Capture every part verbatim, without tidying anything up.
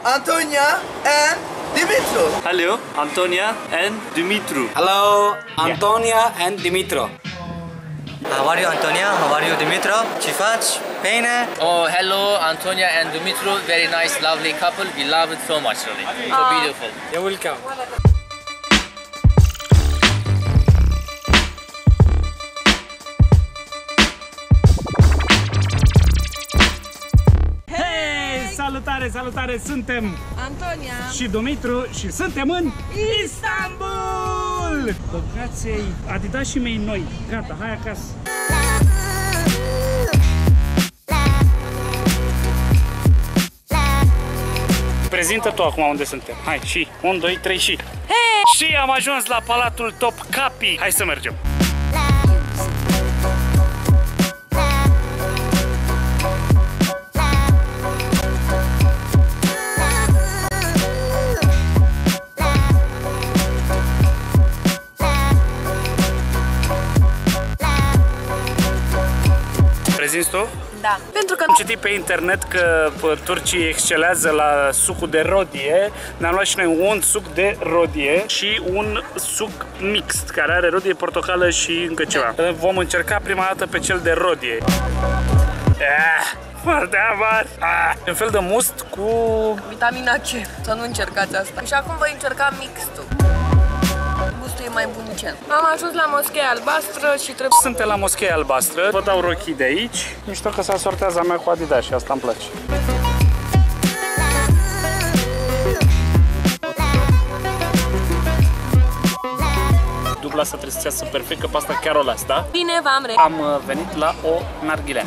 Antonia and Dimitru. Hello, Antonia and Dimitru. Hello, Antonia yeah. and Dimitru. How are you, Antonia? How are you, Dimitru? Ce faci? Bine? Oh, hello, Antonia and Dimitru. Very nice, lovely couple. We love it so much, really. So uh, beautiful. You're welcome. Salutare, salutare! Suntem Antonia și Dumitru și suntem în Istanbul! Băgați-i Adidașii mei noi. Gata, hai acasă! Prezintă tu acum unde suntem. Hai, și unu, doi, trei și... Hey! Și am ajuns la Palatul Topkapi. Hai să mergem! Prezinți tu? Da. Pentru că am citit pe internet că turcii excelează la sucul de rodie. Ne-am luat și noi un suc de rodie și un suc mixt, care are rodie, portocală și încă ceva. Vom încerca prima dată pe cel de rodie. Ah, foarte amar! Ah, un fel de must cu vitamina C. Să nu încercați asta. Și acum voi încerca mixtul. Gustul e mai bunicel. Am ajuns la Moscheea Albastră și trebuie... Suntem la Moscheea Albastră. Vă dau rochii de aici. Mișto că se asortează a mea cu Adidas și asta îmi place. Dubla asta trebuie să se iasă perfect, că pe asta chiar o las, da? Bine, v-am re... Am venit la o narghilea.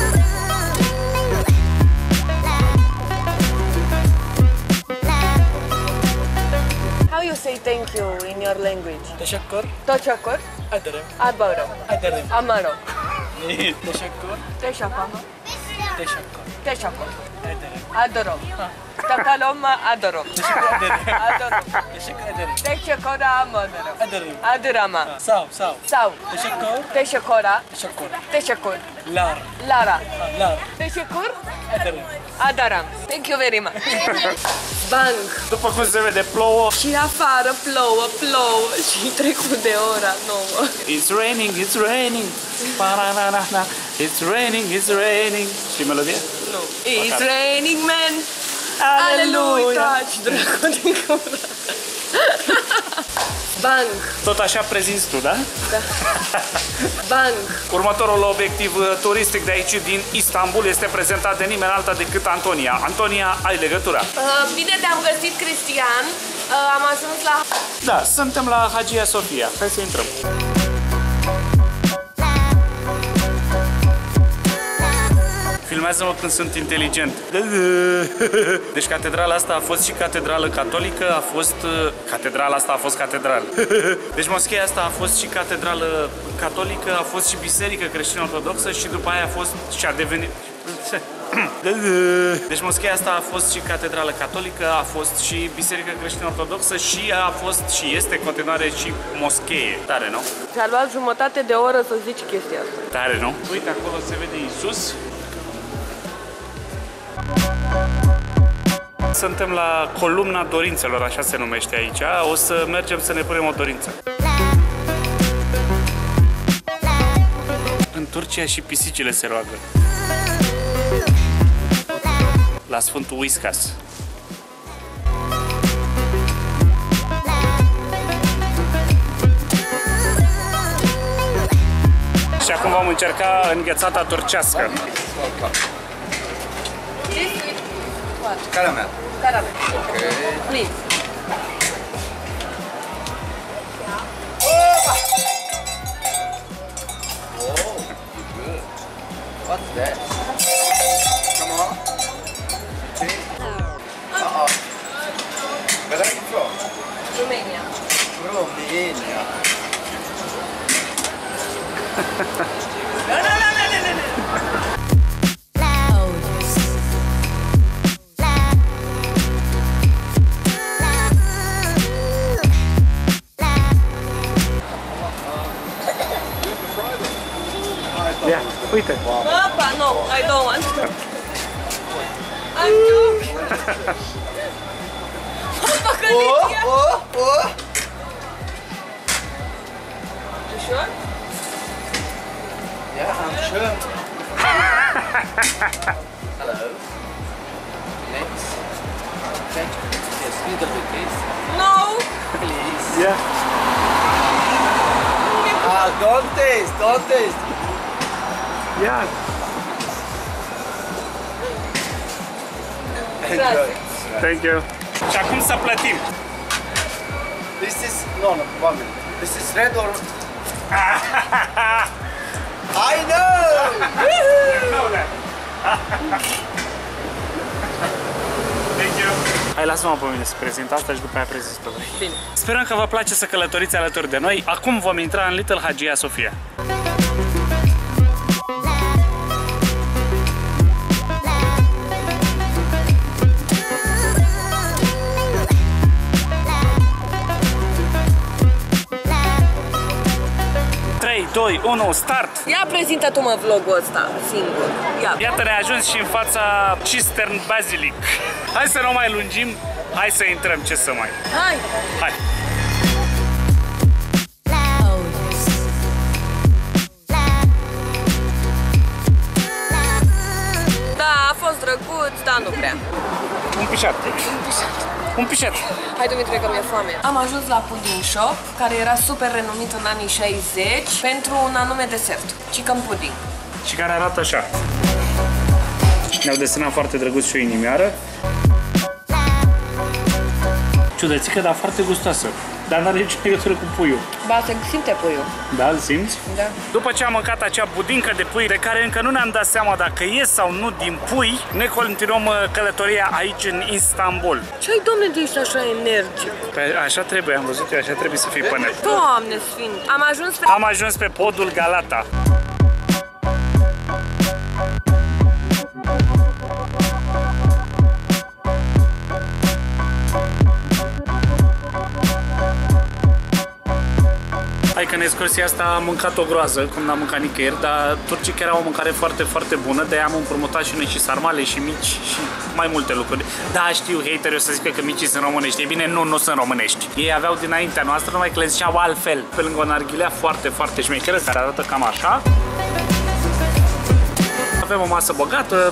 How you say thank you in your language? Teşekkür. Teşekkür. Ederim. Adoro. Ederim. Amaro. Teşekkür. Teşekkür. Teşekkür. Teşekkür. Ederim. Adoro. Takaloma adoro. Teşekkür ederim. Adoro. Teşekkür ederim. Teşekkür adoro. Ederim. Adorama. Sağ ol, sağ ol. Sağ ol. Teşekkür. Teşekkür. Teşekkür. Teşekkür. Lar. Lara. Lar. Teşekkür. Ederim. Adaram. Thank you very much. Bank. După cum se vede, plouă. Și afară plouă, plouă și trecut de ora nouă. It's raining, it's raining. Pa-na-na-na-na. It's raining, it's raining. Și melodie? Nu. It's raining, man. Aleluia. Taci, dracu din gură. Bank. Tot așa prezinți tu, da? Da. Bank. Următorul obiectiv turistic de aici, din Istanbul, este prezentat de nimeni alta decât Antonia. Antonia, ai legătura. Uh, bine te-am găsit, Cristian. Uh, am ajuns la... Da, suntem la Hagia Sofia. Hai să intrăm. Filmează-mă când sunt inteligent. Deci catedrala asta a fost și catedrală catolică, a fost... Catedrala asta a fost catedrală. Deci moscheea asta a fost și catedrală catolică, a fost și biserică creștin-ortodoxă și după aia a fost și a devenit... Deci moscheea asta a fost și catedrală catolică, a fost și biserică creștin-ortodoxă și a fost și este în continuare și moschee. Tare, nu? Ți-a luat jumătate de oră să zici chestia asta. Tare, nu? Uite, acolo se vede Iisus. Suntem la columna dorințelor, așa se numește aici. O să mergem să ne punem o dorință. În Turcia și pisicile se roagă. La Sfântul Whiskas. Și acum vom încerca înghețata turcească. Caramel. Caramel. Okay. Please. Oh, good. What's that? Come on. Okay. Uh-oh. Where are you from? Romania. Romania. No, no, no, no, no, no. Ia, uite! Papa, no, I don't want. I'm joking. Oh, oh, oh. Ușor? Yeah, I'm sure. Hello. Next. Change. Yes, little bit, please. No! Please. Yeah. Ah, don't taste, don't taste. Yeah. Enjoy. Thank you. Și acum să plătim. This is no, no, one minute. This is red or I know. Thank you. Hai, lasă-mă pe mine să prezint asta și după aia prezint pe voi. Bine. Sperăm că vă place să călătoriți alături de noi. Acum vom intra în Little Hagia Sophia. trei, doi, unu, start! Ia prezintă tu, mă, vlogul ăsta, singur. Ia. Iată, ne-a ajuns și în fața Cistern Basilic. Hai să nu mai lungim, hai să intrăm, ce să mai... Hai! Hai! Da, a fost drăguț, dar nu prea. Un pișat. Un pișat. Hai, Dumitru, că mi-e foame. Am ajuns la Pudding Shop, care era super renumit în anii șaizeci pentru un anume desert, chicken pudding. Și care arată așa. Ne-au desenat foarte drăguț și o inimioară. Ciudățică, dar foarte gustoasă. Dar n-are nicio legătură cu puiul. Ba, se simte puiul. Da, îl simți? Da. După ce am mâncat acea budincă de pui, de care încă nu ne-am dat seama dacă e sau nu din pui, ne continuăm călătoria aici în Istanbul. Ce-ai, domne, de ești așa energic? Pe, așa trebuie, am văzut eu, așa trebuie să fii până. Doamne sfânt! Am ajuns pe... Am ajuns pe podul Galata. Hai că în excursia asta am mâncat o groază, cum n-am mâncat nicăieri, dar turcii chiar au o mâncare foarte, foarte bună, de-aia am împrumutat și noi și sarmale și mici și mai multe lucruri. Da, știu, hater, o să zică că micii sunt românești. E bine, nu, nu sunt românești. Ei aveau dinaintea noastră, numai că le ziceau altfel, pe lângă o narghilea foarte, foarte șmecheră, care arată cam așa. Avem o masă bogată.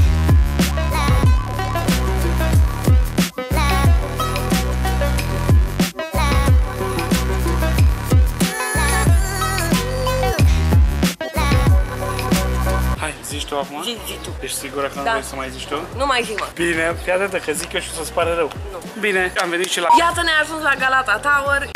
Zici tu acum? Zi, zi tu. Ești sigură că nu Da. vrei să mai zici tu? Nu mai zi, mă. Bine, fii atentă că zic eu și o să-ți pare rău. Nu. Bine, am venit și la... Iată, ne-a ajuns la Galata Tower.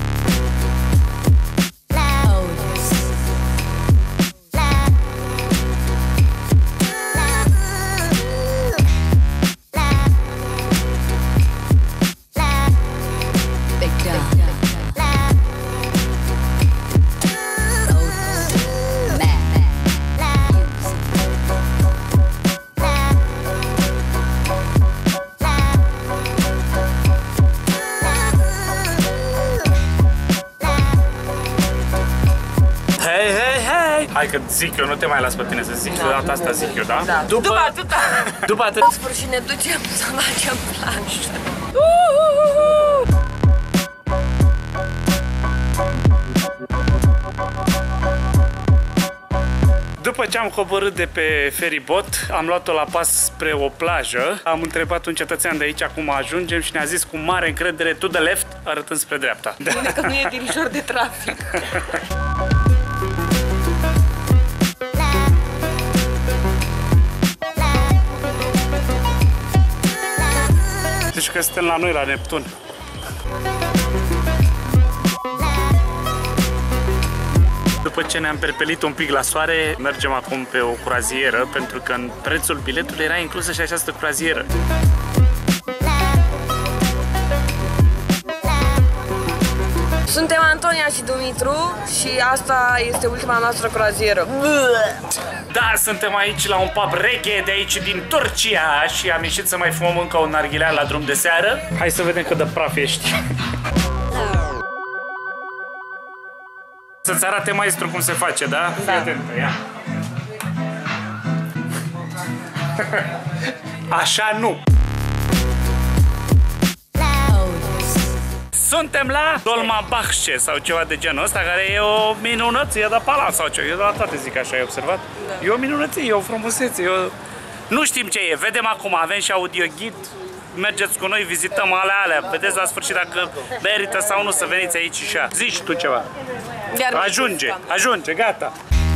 Hai că zic eu, nu te mai las pe tine să zic, da, data asta zic eu, da? Da. După, După atâta. După atât. În sfârșit ne ducem să facem planșă. După ce am coborât de pe feribot, am luat-o la pas spre o plajă. Am întrebat un cetățean de aici cum ajungem și ne-a zis cu mare încredere to the left, arătând spre dreapta. Bine că nu e dirijor de trafic. Deci că suntem la noi, la Neptun. După ce ne-am perpelit un pic la soare, mergem acum pe o croazieră, pentru că în prețul biletului era inclusă și această croazieră. Suntem Antonia și Dumitru și asta este ultima noastră croazieră. Da, suntem aici la un pub reggae de aici din Turcia și am ieșit să mai fumăm încă un narghilea la drum de seară. Hai să vedem cât de praf ești. Să-ți arate maestru cum se face, da? Da. Fii atentă, ia. Așa nu! Suntem la Dolmabahce sau ceva de genul ăsta, care e o minunăție de palat sau ce. Eu de la toate zic așa, ai observat? Da. E o minunăție, e o frumusețe, e o... Nu știm ce e, vedem acum, avem și audioghid. Mergeți cu noi, vizităm alea alea, vedeți la sfârșit dacă merită sau nu să veniți aici și așa. Zici tu ceva. Iar Ajunge, ajunge, gata.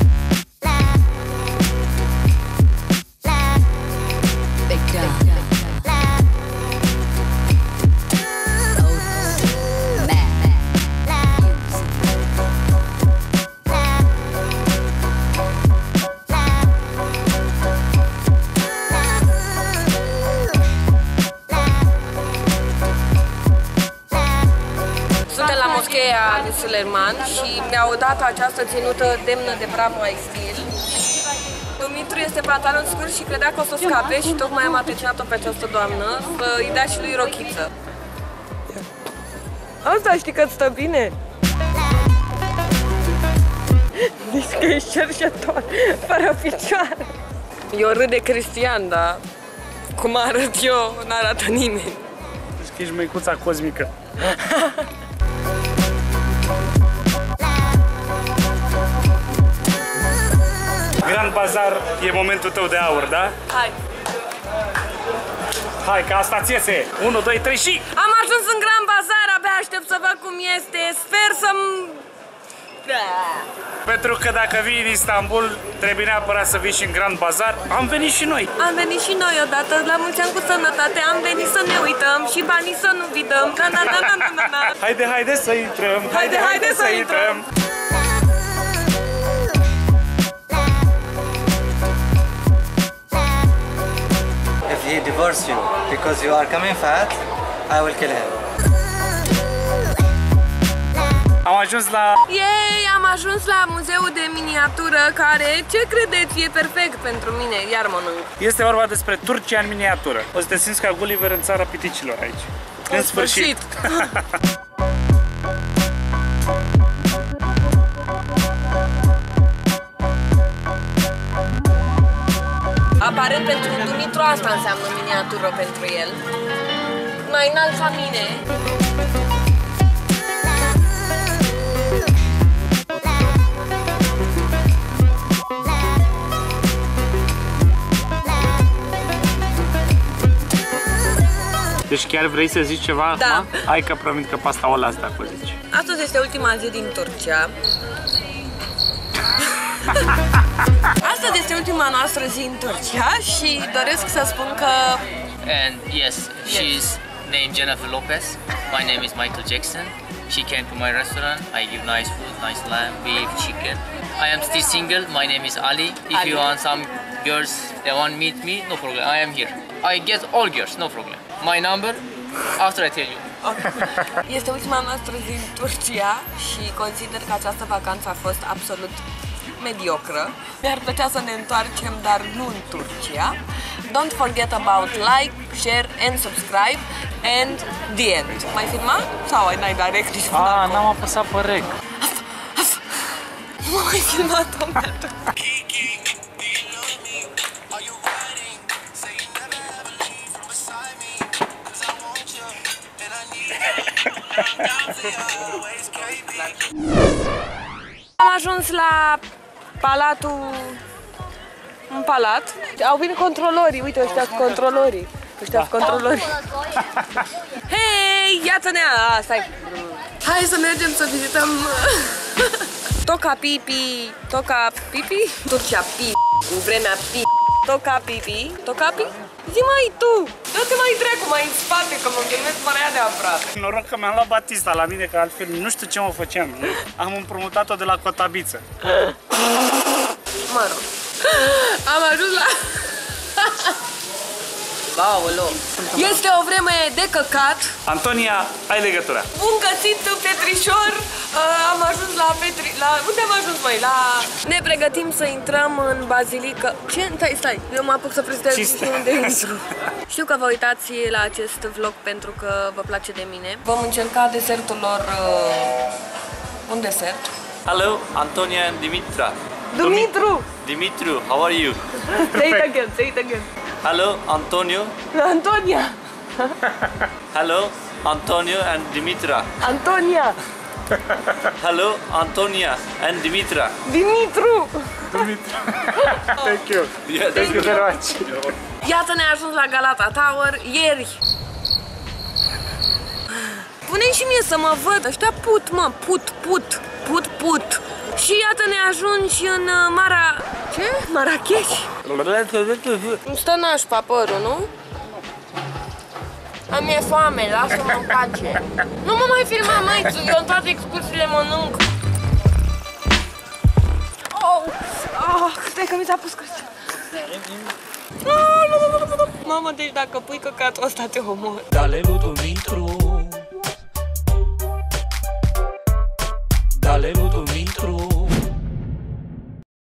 moscheea lui Suleiman și mi-au dat această ținută demnă de bravo ai stil. Dumitru este pantalon scurt și credea că o să scape și tocmai am atenționat-o pe această doamnă să îi dea și lui rochiță. Asta știi că-ți stă bine? Zici că ești cerșător, fără picioare. Eu râd de Cristian, dar cum arăt eu, n-arată nimeni. Zici că ești măicuța cosmică. Grand Bazar e momentul tău de aur, da? Hai! Hai, că asta ți iese! unu, doi, trei și... Am ajuns în Grand Bazar, abia aștept să văd cum este. Sper să-mi... Pentru că dacă vii în Istanbul, trebuie neapărat să vii și în Grand Bazar. Am venit și noi. Am venit și noi odată, la mulți ani cu sănătate. Am venit să ne uităm și banii să nu vidăm. Na, na, na, na, na, na. Haide, haide să intrăm. Haide, haide să intrăm. If he divorces you because you are coming fat, I will kill him. Am ajuns la... Yay, am ajuns la muzeul de miniatură care, ce credeți, e perfect pentru mine, iar mănânc. Este vorba despre Turcia în miniatură. O să te simți ca Gulliver în țara piticilor aici. În, în sfârșit. sfârșit. Aparent pentru Dumitru asta înseamnă miniatură pentru el. Mai înalt ca mine. Deci chiar vrei să zici ceva da. acum? Hai că promit că pasta o las dacă o zici. Astăzi este ultima zi din Turcia. Astăzi este ultima noastră zi în Turcia și doresc să spun că... And yes, she's named Jennifer Lopez. My name is Michael Jackson. She came to my restaurant. I give nice food, nice lamb, beef, chicken. I am still single. My name is Ali. If Ali. you want some girls that want to meet me, no problem. I am here. I get all girls, no problem. My number, after I tell you. Okay. Este ultima noastră zi în Turcia și consider că această vacanță a fost absolut mediocră. Mi-ar plăcea să ne întoarcem, dar nu în Turcia. Don't forget about like, share and subscribe and the end. Mai filma? Sau ai n-ai dat rec? Ah, n-am apăsat pe rec. Nu m-am mai filmat, domnule. Am ajuns la palatul... un palat. Au venit controlorii, uite, ăștia sunt controlorii. Ăștia sunt controlorii. Hei, iată-ne! A, stai! Hai să mergem să vizităm... Toca Pipi... Toca Pipi? Turcia Pipi, în vremea Pipi. Toca Pipi... Toca Pipi? Zi mai tu! Dă-te mai dracu, mai în spate, că mă gândesc fără ea de aproape. Noroc că mi-am luat Batista la mine, că altfel nu știu ce mă făceam. Am împrumutat-o de la Cotabiță. Mă rog. Am ajuns la... Aoleo. Este o vreme de căcat. Antonia, ai legătura. Bun găsit, Petrișor. Am ajuns la Petri... La... Unde am ajuns, mai? La... Ne pregătim să intrăm în bazilică. Ce? Stai, stai. Eu mă apuc să prezentez unde intru. Știu că vă uitați la acest vlog pentru că vă place de mine. Vom încerca desertul lor... Uh... Un desert. Hello, Antonia and Dimitra. Dumitru! Dimitru, how are you? Say it again, say it again. Hello, Antonio. Antonia! Hello, Antonio and Dimitra. Antonia! Hello, Antonia and Dimitra. Dimitru! Thank you. Yeah, Thank you very much. Iată ne-a ajuns la Galata Tower ieri. Pune-mi și mie să mă văd. Ăștia put, mă, put, put, put, put. Și iată ne ajungi în uh, Mara... Ce? Marrakech? Îmi stă nașpa părul, nu? Îmi e foame, lasă-mă în pace. Nu mă mai filma, măi, eu în toate excursiile mănânc. Oh, oh, stai că mi s-a pus Cristian. Mamă, deci dacă pui căcatul ăsta te omor. Dale lui Dumitru.